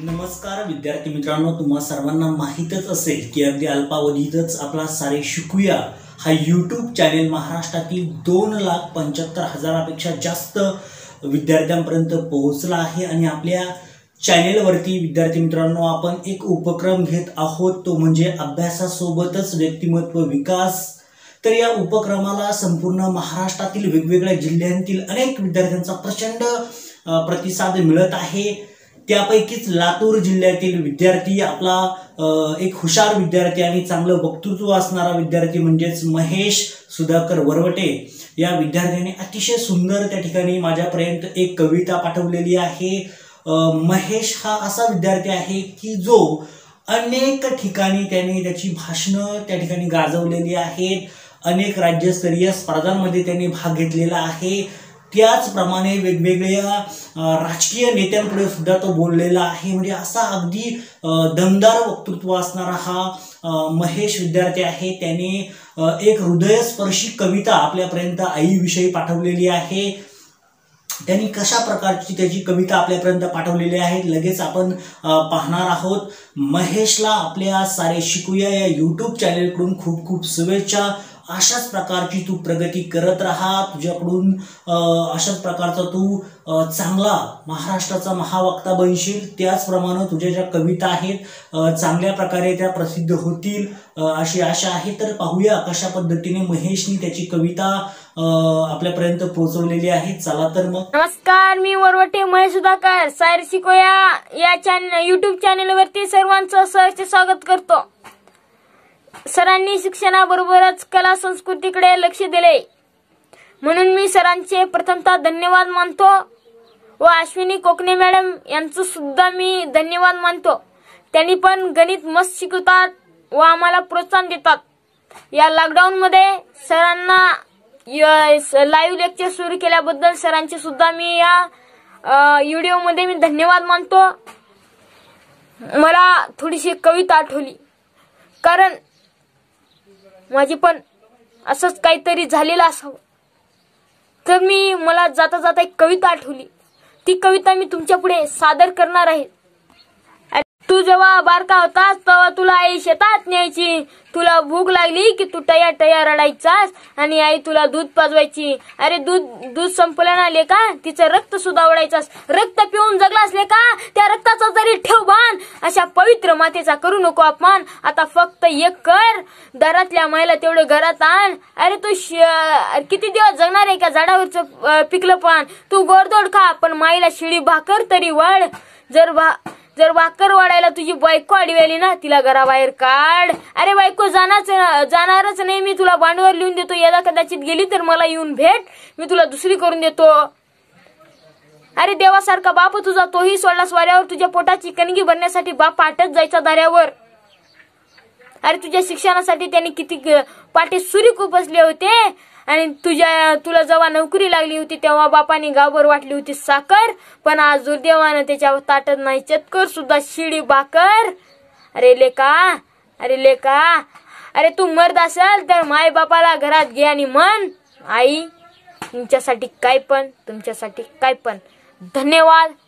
नमस्कार विद्यार्थी मित्रांनो, तुम्हा सर्वांना माहीतच असेल की अगदी अल्पावधीतच आपला सारे शिकूया हा यूट्यूब चॅनल महाराष्ट्रातील 2,75,000पेक्षा जास्त विद्यार्थ्यांपर्यंत पोहोचला आहे। आणि आपल्या चॅनलवरती विद्यार्थी मित्रांनो आपण एक उपक्रम घेत आहोत, तो म्हणजे अभ्यासासोबतच व्यक्तिमत्व विकास। तर या उपक्रमाला संपूर्ण महाराष्ट्रातील वेगवेगळ्या जिल्ह्यांतील अनेक विद्यार्थ्यांचा प्रचंड प्रतिसाद मिळत आहे। त्यापैकीच लातूर जिल्ह्यातील विद्यार्थी आपला एक हुशार विद्यार्थी आणि चांगलं वक्तृत्व असणारा विद्यार्थी म्हणजेच महेश सुधाकर वरवटे या विद्यार्थ्याने अतिशय सुंदर त्या ठिकाणी माझ्यापर्यंत एक कविता पाठवलेली आहे। महेश हा असा विद्यार्थी आहे की जो अनेक ठिकाणी त्याने त्याची भाषणं त्या ठिकाणी गाजवलेली आहेत, अनेक राज्यस्तरीय स्पर्धांमध्ये त्याने भाग घेतलेला आहे। त्याचप्रमाणे वेगवेगळ्या राजकीय नेत्यांपुढे सुद्धा तो बोललेला आहे। म्हणजे असा अगदी दमदार वक्तृत्व असणारा हा महेश विद्यार्थी आहे। त्याने एक हृदयस्पर्शी कविता आपल्यापर्यंत आईविषयी पाठवलेली आहे। त्यांनी कशा प्रकारची त्याची कविता आपल्यापर्यंत पाठवलेली आहे लगेच आपण पाहणार आहोत। महेशला आपल्या सारे शिकूया या यूट्यूब चॅनलकडून खूप खूप शुभेच्छा। अशाच प्रकारची तू प्रगती करत राहा, तुझ्याकडून अशाच प्रकारचा तू चांगला महाराष्ट्राचा महावक्ता बनशील। त्याचप्रमाणे तुझ्या ज्या कविता आहेत चांगल्या प्रकारे त्या प्रसिद्ध होतील अशी आशा आहे। तर पाहूया कशा पद्धतीने महेशनी त्याची कविता आपल्यापर्यंत पोहोचवलेली आहे। चला तर मग। नमस्कार, मी वरवटे महेश सुधाकर सायर शिकूया या यूट्यूब चॅनलवरती सर्वांचं सहर्ष स्वागत करतो। सरांनी शिक्षणाबरोबरच कला संस्कृतीकडे लक्ष दिले म्हणून मी सरांचे प्रथमतः धन्यवाद मानतो व अश्विनी कोकणे मॅडम यांचं सुद्धा मी धन्यवाद मानतो। त्यांनी पण गणित मस्त शिकवतात व आम्हाला प्रोत्साहन देतात। या लॉकडाऊन मध्ये सरांना लाईव्ह लेक्चर सुरू केल्याबद्दल सरांचे सुद्धा मी या व्हिडिओ मध्ये मी धन्यवाद मानतो। मला थोडीशी कविता आठवली, कारण माझी पण असंच काहीतरी झालेलं असावं, तर मला जाता जाता एक कविता आठवली। ती कविता मी तुमच्या पुढे सादर करणार आहे। तू जेव्हा बारका होतास तेव्हा तुला आई शेतात न्यायची, तुला भूक लागली की तू टया टया रडायचास आणि आई तुला दूध पाजवायची। अरे दूध संपलं ना लेका, तिचं रक्त सुद्धा ओढायचास। रक्त पिऊन जगलास लेका, त्या रक्ताचा जरी ठेव बाण, अशा पवित्र मातेचा करू नको अपमान। आता फक्त एक कर, दारातल्या महिला तेवढं घरात आण। अरे तू किती दिवस जगणार आहे का झाडावरचं पिकलं पान? तू गोडधोड खा पण माईला शिळी भाकर तरी वाढ। जर भाकर वाढायला तुझी बायको आडवी ना, तिला घराबाहेर काढ। अरे बायको जाणारच नाही, मी तुला भांडवल लिहून देतो। यदा कदाचित गेली तर मला येऊन भेट, मी तुला दुसरी करून देतो। अरे देवासारखा बाप तुझा, तोही सोडला स्वाऱ्यावर। तुझ्या पोटाची कणगी भरण्यासाठी बाप पाठच जायचा दाऱ्यावर। अरे तुझ्या शिक्षणासाठी त्यांनी किती पाठी सुरी खुपसले होते, आणि तुला जेव्हा नोकरी लागली होती तेव्हा बापाने गावभर वाटली होती साखर, पण आज दुर्दैवानं त्याच्या ताटत नाही चतकर सुद्धा शिडी भाकर। अरे लेका, अरे तू मर्द असेल तर माय बापाला घरात घे आणि म्हण, आई तुमच्यासाठी काय पण, तुमच्यासाठी काय पण। धन्यवाद।